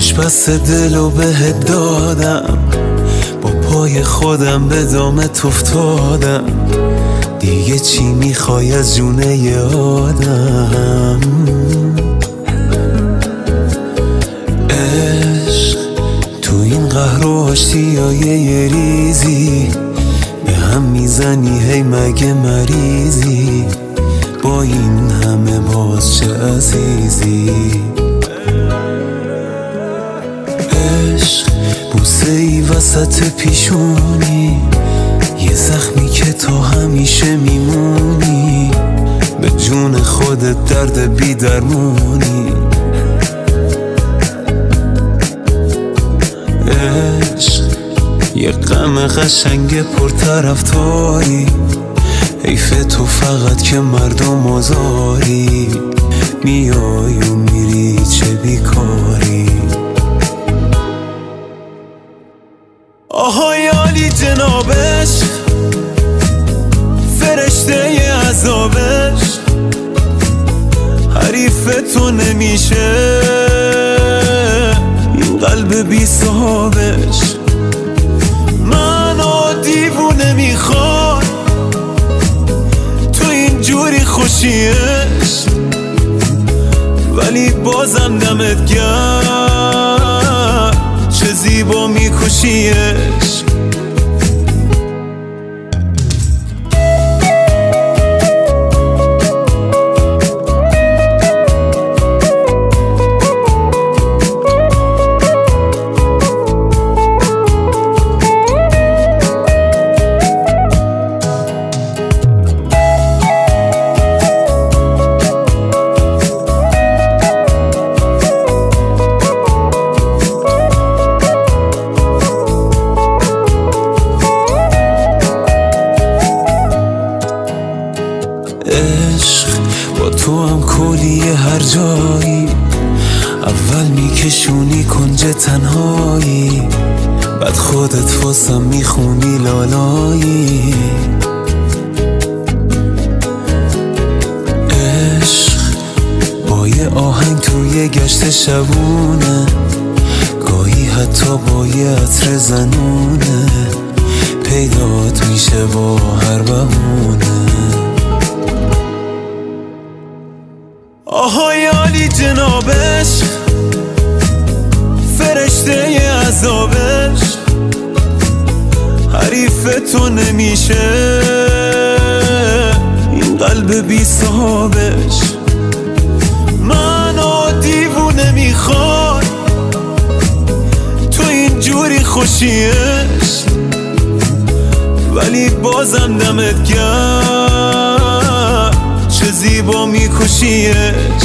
دلش بست دلو بهت دادم، با پای خودم به دامت افتادم، دیگه چی میخوای از جونه ی آدم؟ عشق تو این قهر و آشتیای یه ریزی، به هم میزنی هی مگه مریضی، با این همه باز چه عزیزی؟ عشق بوسه ای وسط پیشونی، یه زخمی که تو همیشه میمونی، به جون خودت درد بی درمونی. عشق یه غم قشنگ پرطرفداری، حیف تو فقط که مردم آزاری، میای و میری چه بیکاری. آهای عالی جنابش، فرشته ی عذابش، حریف تو نمیشه این قلب بی صاحبش. منو دیوونه میخواد تو اینجوری خوشیش، ولی بازم دمت گرم چه زیبا میکشیش. عشق با تو هم کلیه هر جایی، اول میکشونی کنج تنهایی، بعد خودت واسم میخونی لالایی. عشق با یه آهنگ توی گشت شبونه، گاهی حتی با یه عطر زنونه، پیدات میشه با هر بهونه. آهای عالی جنابش، فرشته ی عذابش، حریف تو نمیشه این قلب بی صاحبش. منو دیوونه میخواد تو اینجوری خوشیش، ولی بازم دمت گرم چه زیبا میکشیش.